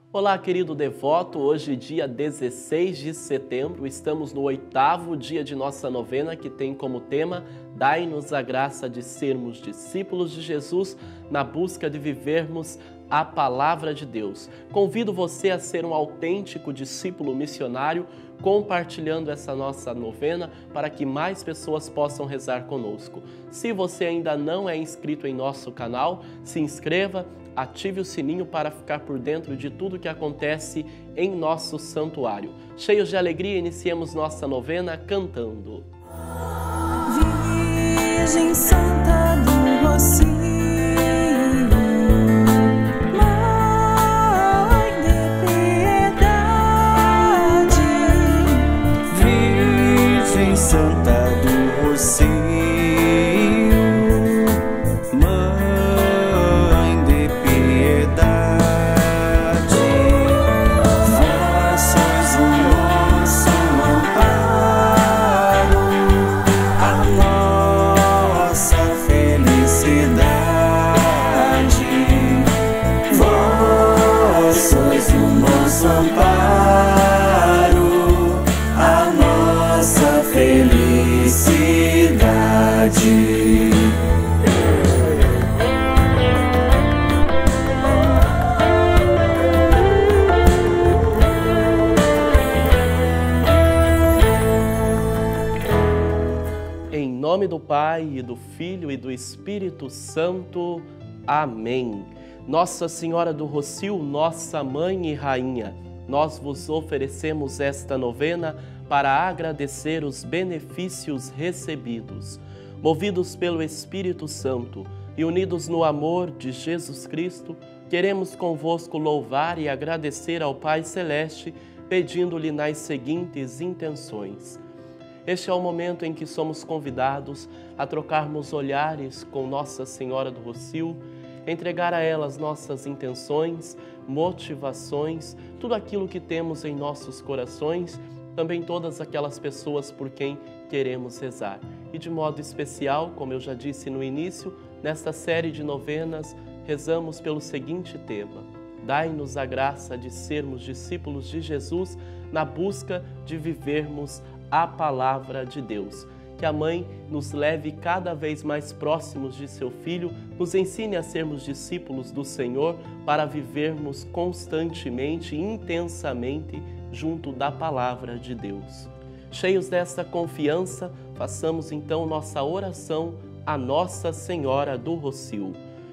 Olá, querido devoto, hoje dia 16 de setembro, estamos no 8º dia de nossa novena que tem como tema Dai-nos a graça de sermos discípulos de Jesus na busca de vivermos a Palavra de Deus. Convido você a ser um autêntico discípulo missionário, compartilhando essa nossa novena para que mais pessoas possam rezar conosco. Se você ainda não é inscrito em nosso canal, se inscreva, ative o sininho para ficar por dentro de tudo que acontece em nosso santuário. Cheios de alegria, iniciemos nossa novena cantando. Virgem Santa do Rocio, Mãe de piedade. Virgem Santa do Rocio, Em nome do Pai, e do Filho e do Espírito Santo. Amém. Nossa Senhora do Rocio, nossa Mãe e Rainha, nós vos oferecemos esta novena para agradecer os benefícios recebidos. Movidos pelo Espírito Santo e unidos no amor de Jesus Cristo, queremos convosco louvar e agradecer ao Pai Celeste, pedindo-lhe nas seguintes intenções. Este é o momento em que somos convidados a trocarmos olhares com Nossa Senhora do Rocio, entregar a ela as nossas intenções, motivações, tudo aquilo que temos em nossos corações, também todas aquelas pessoas por quem queremos rezar. E de modo especial, como eu já disse no início, nesta série de novenas, rezamos pelo seguinte tema: dai-nos a graça de sermos discípulos de Jesus na busca de vivermos a Palavra de Deus. Que a Mãe nos leve cada vez mais próximos de seu Filho, nos ensine a sermos discípulos do Senhor para vivermos constantemente e intensamente junto da Palavra de Deus. Cheios desta confiança, façamos então nossa oração a Nossa Senhora do Rocio.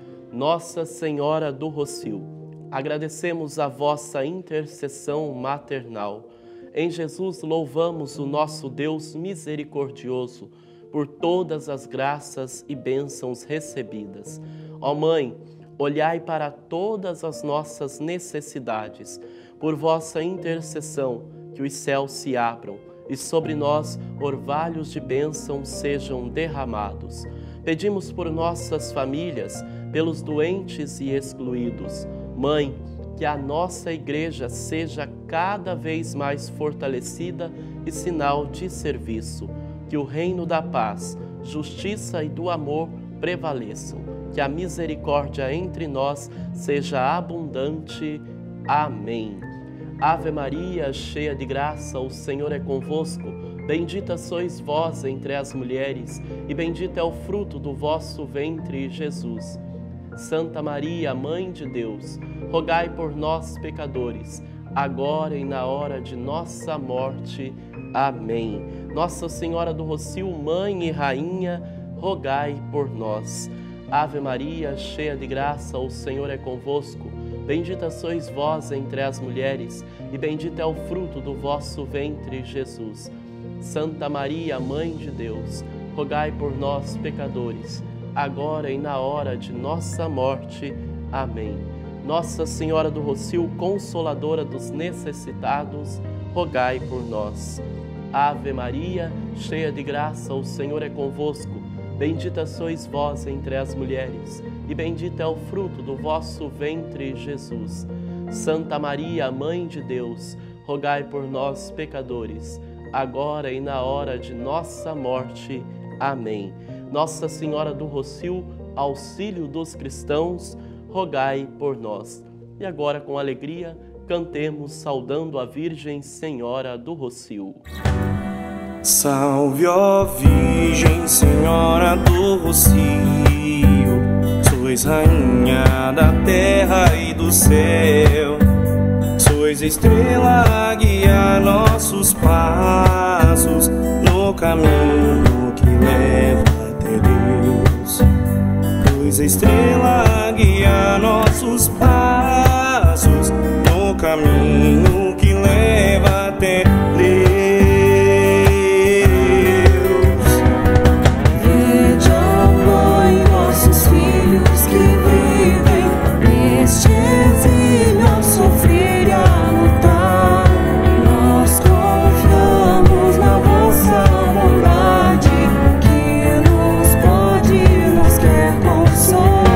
Nossa Senhora do Rocio, agradecemos a vossa intercessão maternal. Em Jesus louvamos o nosso Deus misericordioso por todas as graças e bênçãos recebidas. Ó Mãe, olhai para todas as nossas necessidades. Por vossa intercessão, que os céus se abram e sobre nós orvalhos de bênção sejam derramados. Pedimos por nossas famílias, pelos doentes e excluídos. Mãe, que a nossa igreja seja cada vez mais fortalecida e sinal de serviço. Que o reino da paz, justiça e do amor prevaleçam. Que a misericórdia entre nós seja abundante. Amém. Ave Maria, cheia de graça, o Senhor é convosco. Bendita sois vós entre as mulheres, e bendito é o fruto do vosso ventre, Jesus. Santa Maria, Mãe de Deus, rogai por nós, pecadores, agora e na hora de nossa morte. Amém. Nossa Senhora do Rocio, Mãe e Rainha, rogai por nós. Ave Maria, cheia de graça, o Senhor é convosco. Bendita sois vós entre as mulheres, e bendito é o fruto do vosso ventre, Jesus. Santa Maria, Mãe de Deus, rogai por nós, pecadores, agora e na hora de nossa morte. Amém. Nossa Senhora do Rocio, Consoladora dos necessitados, rogai por nós. Ave Maria, cheia de graça, o Senhor é convosco. Bendita sois vós entre as mulheres, e bendito é o fruto do vosso ventre, Jesus. Santa Maria, Mãe de Deus, rogai por nós, pecadores, agora e na hora de nossa morte. Amém. Nossa Senhora do Rocio, auxílio dos cristãos, rogai por nós. E agora, com alegria, cantemos saudando a Virgem Senhora do Rossio. Salve, ó Virgem Senhora do Rossio, sois rainha da terra e do céu, sois estrela a guiar nossos passos no caminho que leva até Deus. Sois estrela a guiar nossos passos no caminho que leva até Deus. Vede, ó Mãe, nossos filhos que vivem neste exílio a sofrer e a lutar. Nós confiamos na vossa bondade, que nos pode e nos quer consolar.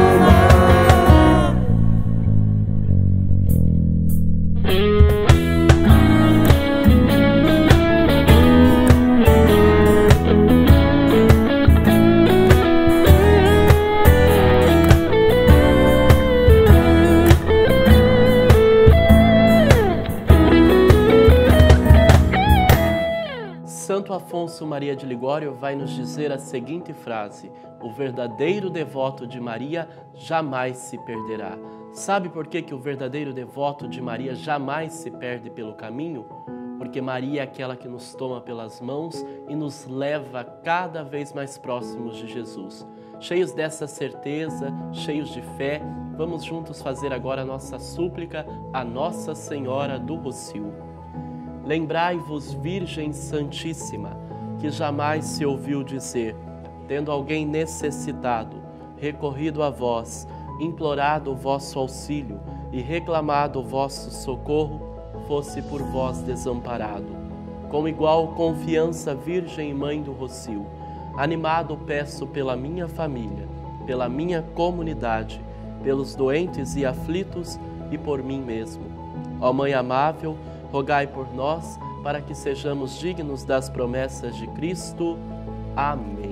Santo Afonso Maria de Ligório vai nos dizer a seguinte frase: o verdadeiro devoto de Maria jamais se perderá. Sabe por que o verdadeiro devoto de Maria jamais se perde pelo caminho? Porque Maria é aquela que nos toma pelas mãos e nos leva cada vez mais próximos de Jesus. Cheios dessa certeza, cheios de fé, vamos juntos fazer agora a nossa súplica a Nossa Senhora do Rossio. Lembrai-vos, Virgem Santíssima, que jamais se ouviu dizer, tendo alguém necessitado, recorrido a vós, implorado o vosso auxílio e reclamado o vosso socorro, fosse por vós desamparado. Com igual confiança, Virgem Mãe do Rossio, animado peço pela minha família, pela minha comunidade, pelos doentes e aflitos e por mim mesmo. Ó Mãe amável, rogai por nós, para que sejamos dignos das promessas de Cristo. Amém.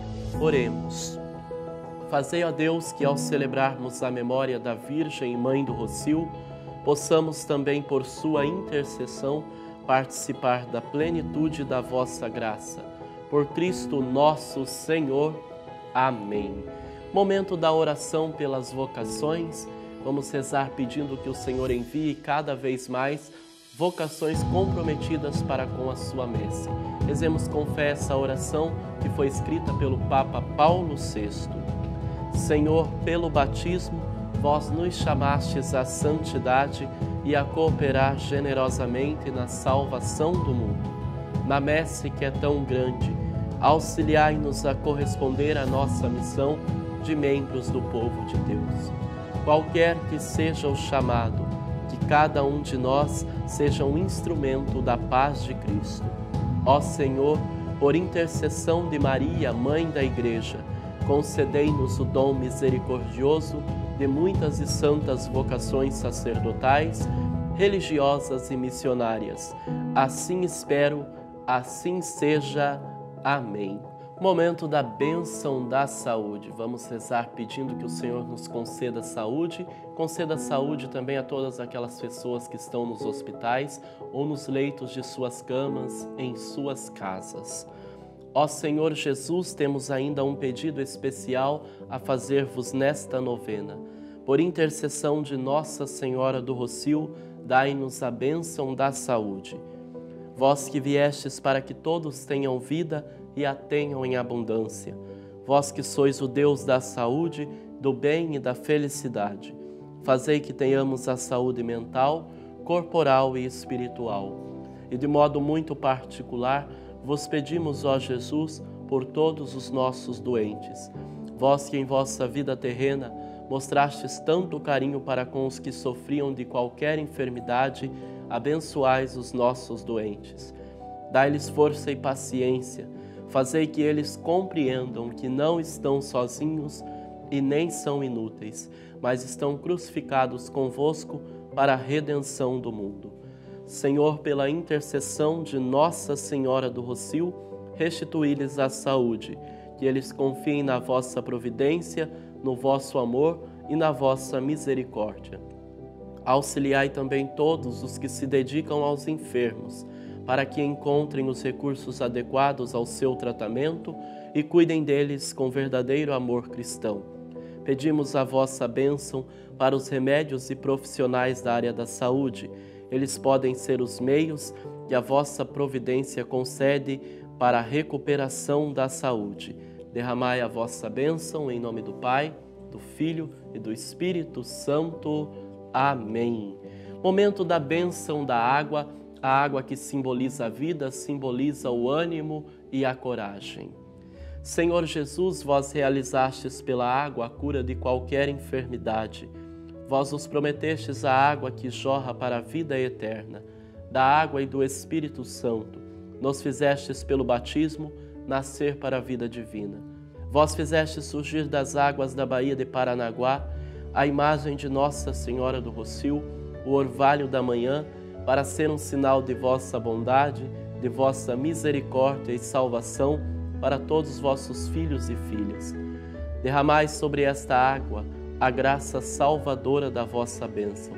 Oremos. Fazei, ó Deus, que ao celebrarmos a memória da Virgem Mãe do Rossio, possamos também, por sua intercessão, participar da plenitude da vossa graça. Por Cristo nosso Senhor. Amém. Momento da oração pelas vocações. Vamos rezar pedindo que o Senhor envie cada vez mais vocações comprometidas para com a sua messe. Rezemos com fé essa oração que foi escrita pelo Papa Paulo VI. Senhor, pelo batismo, vós nos chamastes à santidade e a cooperar generosamente na salvação do mundo. Na messe que é tão grande, auxiliai-nos a corresponder à nossa missão de membros do povo de Deus. Qualquer que seja o chamado, que cada um de nós seja um instrumento da paz de Cristo. Ó Senhor, por intercessão de Maria, Mãe da Igreja, concedei-nos o dom misericordioso de muitas e santas vocações sacerdotais, religiosas e missionárias. Assim espero, assim seja. Amém. Momento da bênção da saúde. Vamos rezar pedindo que o Senhor nos conceda saúde também a todas aquelas pessoas que estão nos hospitais ou nos leitos de suas camas, em suas casas. Ó Senhor Jesus, temos ainda um pedido especial a fazer-vos nesta novena. Por intercessão de Nossa Senhora do Rossio, dai-nos a bênção da saúde. Vós que viestes para que todos tenham vida e a tenham em abundância. Vós que sois o Deus da saúde, do bem e da felicidade. Fazei que tenhamos a saúde mental, corporal e espiritual. E de modo muito particular, vos pedimos, ó Jesus, por todos os nossos doentes. Vós que em vossa vida terrena mostrastes tanto carinho para com os que sofriam de qualquer enfermidade, abençoais os nossos doentes. Dai-lhes força e paciência. Fazei que eles compreendam que não estão sozinhos e nem são inúteis, mas estão crucificados convosco para a redenção do mundo. Senhor, pela intercessão de Nossa Senhora do Rossio, restituí-lhes a saúde, que eles confiem na vossa providência, no vosso amor e na vossa misericórdia. Auxiliai também todos os que se dedicam aos enfermos, para que encontrem os recursos adequados ao seu tratamento e cuidem deles com verdadeiro amor cristão. Pedimos a vossa bênção para os remédios e profissionais da área da saúde. Eles podem ser os meios que a vossa providência concede para a recuperação da saúde. Derramai a vossa bênção em nome do Pai, do Filho e do Espírito Santo. Amém. Momento da bênção da água. A água que simboliza a vida, simboliza o ânimo e a coragem. Senhor Jesus, vós realizastes pela água a cura de qualquer enfermidade. Vós nos prometestes a água que jorra para a vida eterna. Da água e do Espírito Santo, nos fizestes pelo batismo nascer para a vida divina. Vós fizestes surgir das águas da Baía de Paranaguá a imagem de Nossa Senhora do Rossio, o orvalho da manhã, para ser um sinal de vossa bondade, de vossa misericórdia e salvação para todos os vossos filhos e filhas. Derramai sobre esta água a graça salvadora da vossa bênção,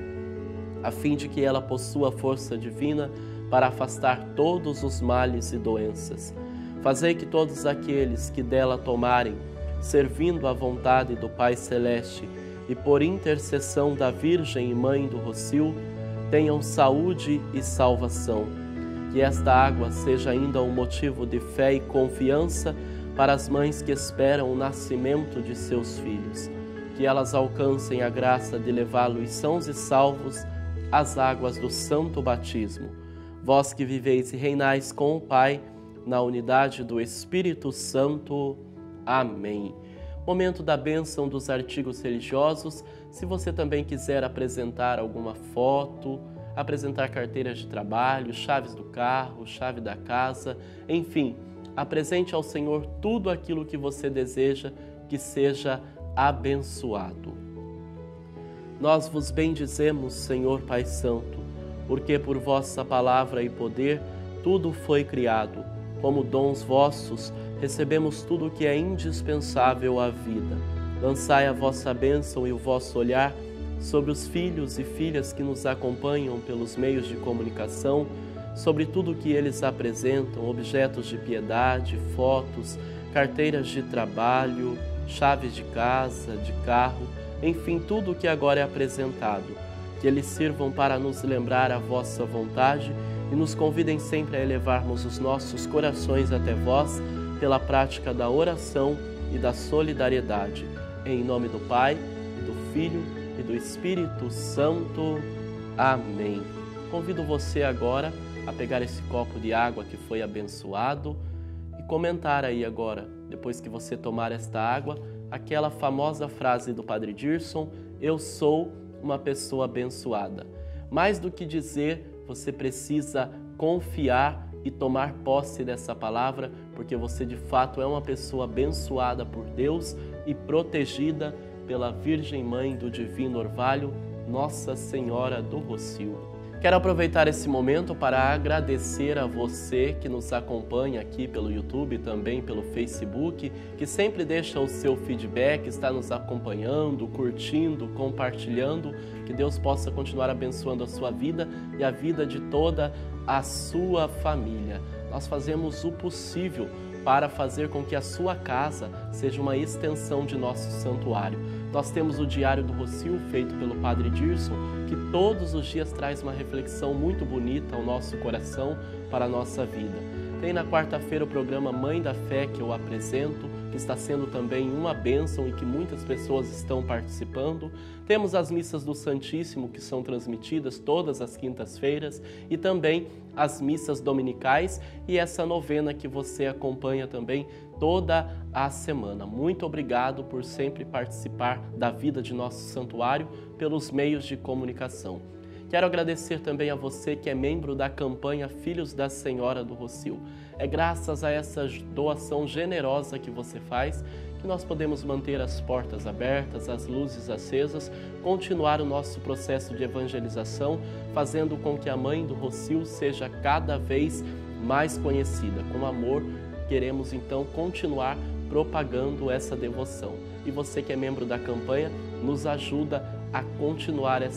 a fim de que ela possua força divina para afastar todos os males e doenças. Fazei que todos aqueles que dela tomarem, servindo à vontade do Pai Celeste e por intercessão da Virgem e Mãe do Rossio, tenham saúde e salvação. Que esta água seja ainda um motivo de fé e confiança para as mães que esperam o nascimento de seus filhos. Que elas alcancem a graça de levá-los sãos e salvos às águas do santo batismo. Vós que viveis e reinais com o Pai, na unidade do Espírito Santo. Amém. Momento da bênção dos artigos religiosos. Se você também quiser apresentar alguma foto, apresentar carteiras de trabalho, chaves do carro, chave da casa, enfim, apresente ao Senhor tudo aquilo que você deseja que seja abençoado. Nós vos bendizemos, Senhor Pai Santo, porque por vossa palavra e poder tudo foi criado. Como dons vossos, recebemos tudo o que é indispensável à vida. Lançai a vossa bênção e o vosso olhar sobre os filhos e filhas que nos acompanham pelos meios de comunicação, sobre tudo o que eles apresentam, objetos de piedade, fotos, carteiras de trabalho, chaves de casa, de carro, enfim, tudo o que agora é apresentado. Que eles sirvam para nos lembrar a vossa vontade e nos convidem sempre a elevarmos os nossos corações até vós pela prática da oração e da solidariedade. Em nome do Pai, e do Filho e do Espírito Santo. Amém. Convido você agora a pegar esse copo de água que foi abençoado e comentar aí agora, depois que você tomar esta água, aquela famosa frase do Padre Dirson: eu sou uma pessoa abençoada. Mais do que dizer, você precisa confiar e tomar posse dessa palavra, porque você de fato é uma pessoa abençoada por Deus e protegida pela Virgem Mãe do Divino Orvalho, Nossa Senhora do Rossio. Quero aproveitar esse momento para agradecer a você que nos acompanha aqui pelo YouTube e também pelo Facebook, que sempre deixa o seu feedback, está nos acompanhando, curtindo, compartilhando. Que Deus possa continuar abençoando a sua vida e a vida de toda a sua família. Nós fazemos o possível para fazer com que a sua casa seja uma extensão de nosso santuário. Nós temos o Diário do Rossio, feito pelo Padre Dirson, que todos os dias traz uma reflexão muito bonita ao nosso coração, para a nossa vida. Tem na quarta-feira o programa Mãe da Fé, que eu apresento, que está sendo também uma bênção e que muitas pessoas estão participando. Temos as missas do Santíssimo, que são transmitidas todas as quintas-feiras, e também as missas dominicais e essa novena que você acompanha também toda a semana. Muito obrigado por sempre participar da vida de nosso santuário pelos meios de comunicação. Quero agradecer também a você que é membro da campanha Filhos da Senhora do Rossio. É graças a essa doação generosa que você faz que nós podemos manter as portas abertas, as luzes acesas, continuar o nosso processo de evangelização, fazendo com que a Mãe do Rossio seja cada vez mais conhecida. Com amor, queremos então continuar propagando essa devoção. E você que é membro da campanha, nos ajuda a continuar esta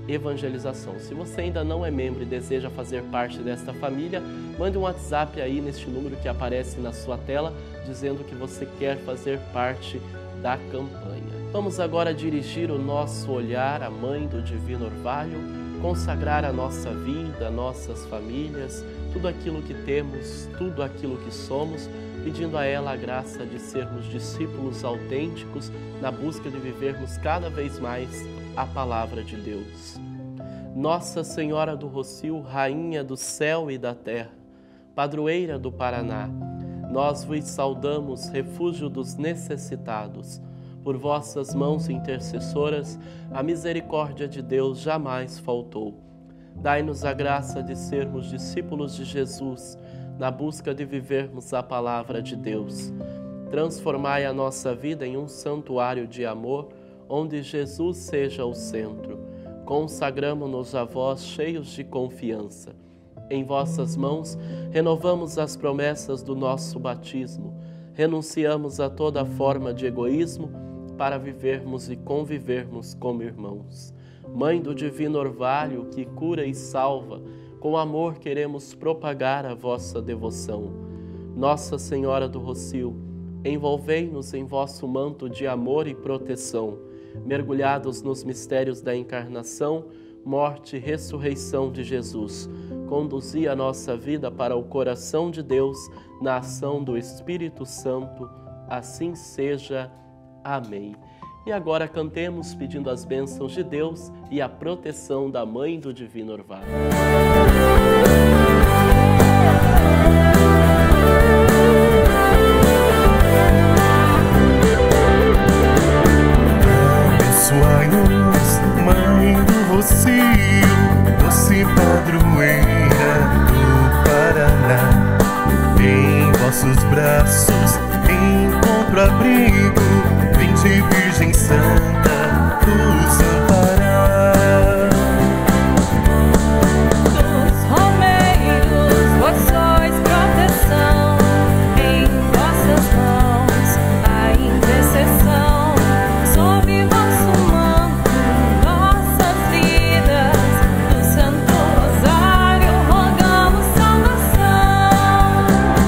evangelização. Se você ainda não é membro e deseja fazer parte desta família, mande um WhatsApp aí neste número que aparece na sua tela, dizendo que você quer fazer parte da campanha. Vamos agora dirigir o nosso olhar à Mãe do Divino Orvalho, consagrar a nossa vida, nossas famílias, tudo aquilo que temos, tudo aquilo que somos, pedindo a ela a graça de sermos discípulos autênticos na busca de vivermos cada vez mais a Palavra de Deus. Nossa Senhora do Rocio, Rainha do céu e da terra, Padroeira do Paraná, nós vos saudamos, refúgio dos necessitados. Por vossas mãos intercessoras, a misericórdia de Deus jamais faltou. Dai-nos a graça de sermos discípulos de Jesus, na busca de vivermos a Palavra de Deus. Transformai a nossa vida em um santuário de amor, onde Jesus seja o centro. Consagramo-nos a vós cheios de confiança. Em vossas mãos, renovamos as promessas do nosso batismo. Renunciamos a toda forma de egoísmo para vivermos e convivermos como irmãos. Mãe do Divino Orvalho, que cura e salva, com amor queremos propagar a vossa devoção. Nossa Senhora do Rocio, envolvei-nos em vosso manto de amor e proteção, mergulhados nos mistérios da encarnação, morte e ressurreição de Jesus. Conduzi a nossa vida para o coração de Deus, na ação do Espírito Santo. Assim seja. Amém. E agora cantemos pedindo as bênçãos de Deus e a proteção da Mãe do Divino Orvalho. Abençoai-nos, Mãe do Rocio, doce padroeira do Paraná. Em vossos braços encontro abrigo, vinde Virgem Santa, nos amparar. Dos romeiros, vós sois proteção, em vossas mãos a intercessão. Sob vosso manto, nossas vidas, do Santo Rosário rogamos salvação.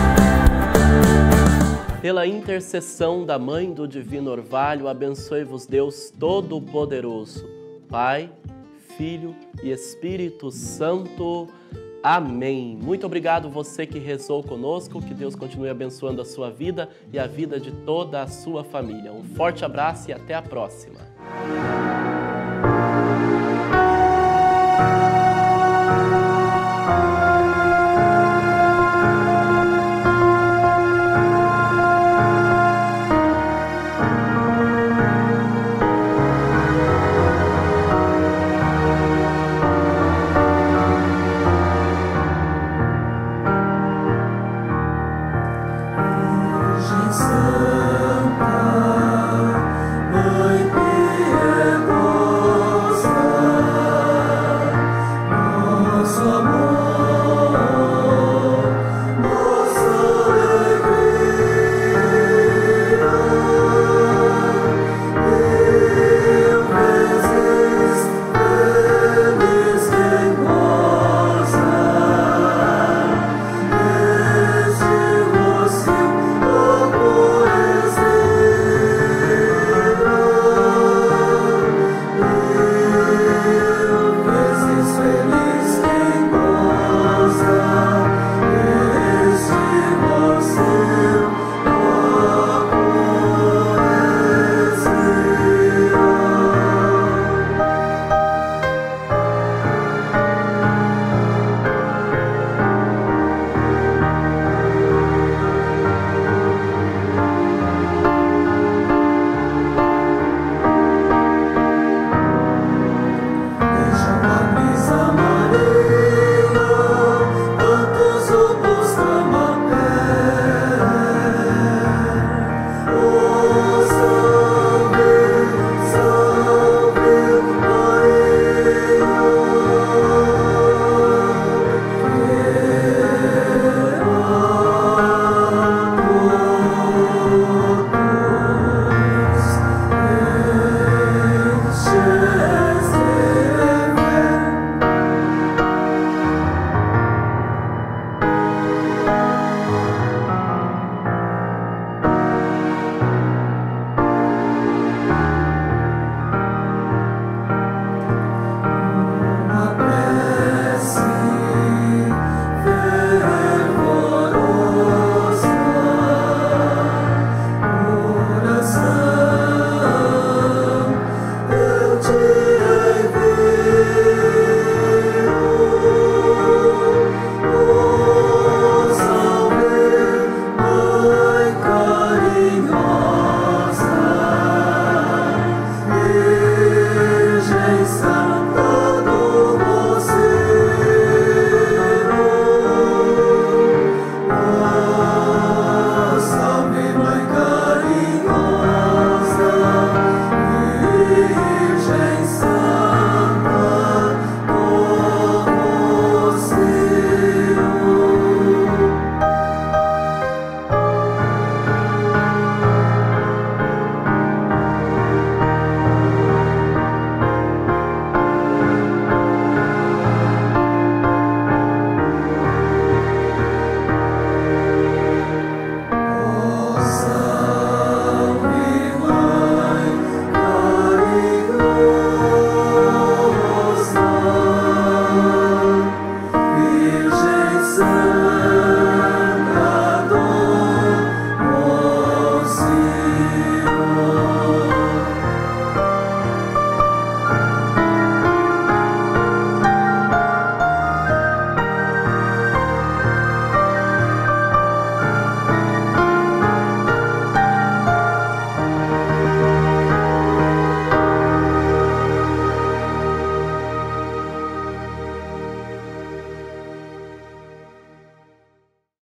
Pela intercessão da Mãe do Divino Orvalho, abençoe-vos Deus Todo-Poderoso, Pai, Filho e Espírito Santo. Amém. Muito obrigado você que rezou conosco, que Deus continue abençoando a sua vida e a vida de toda a sua família. Um forte abraço e até a próxima.